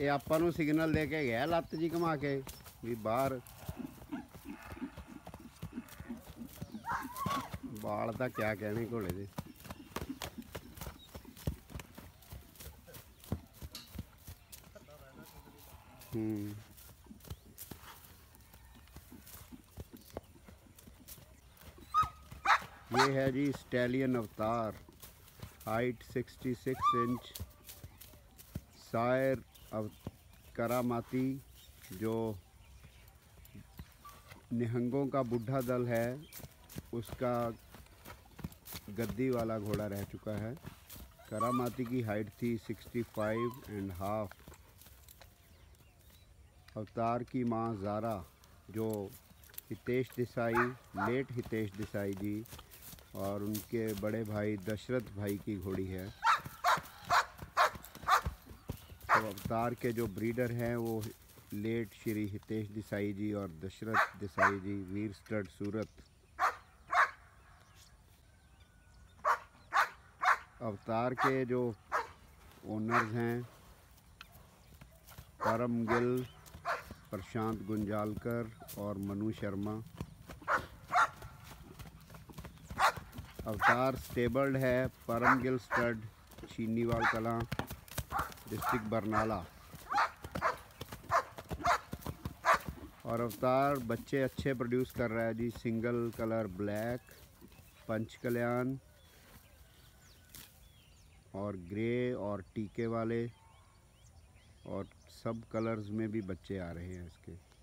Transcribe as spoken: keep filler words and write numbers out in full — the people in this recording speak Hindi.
ਇਹ ਆਪਾਂ ਨੂੰ ਸਿਗਨਲ ਦੇ ਕੇ ਗਿਆ ਲੱਤ ਜੀ ਘੁਮਾ ਕੇ ਵੀ ਬਾਹਰ। ਬਾਲ ਤਾਂ ਕਿਆ ਕਹਿਣੇ ਘੋੜੇ ਦੇ। ਹੂੰ ये है जी स्टैलियन अवतार, हाइट छियासठ इंच, शायर अव करामाती, जो निहंगों का बुढ़ा दल है उसका गद्दी वाला घोड़ा रह चुका है। करामाती की हाइट थी पैंसठ एंड हाफ। अवतार की माँ ज़ारा, जो हितेश देसाई, लेट हितेश देसाई जी और उनके बड़े भाई दशरथ भाई की घोड़ी है। तो अवतार के जो ब्रीडर हैं वो लेट श्री हितेश देसाई जी और दशरथ देसाई जी, वीर स्टड सूरत। अवतार के जो ओनर्स हैं परम गिल, प्रशांत गुंजालकर और मनु शर्मा। अवतार स्टेबल्ड है परम गिल स्टड, चीनीवाल कलां, डिस्ट्रिक्ट बरनाला। और अवतार बच्चे अच्छे प्रोड्यूस कर रहा है जी। Single colour black, Panch Kalyan और ग्रे और टीके वाले, और सब कलर्स में भी बच्चे आ रहे हैं इसके।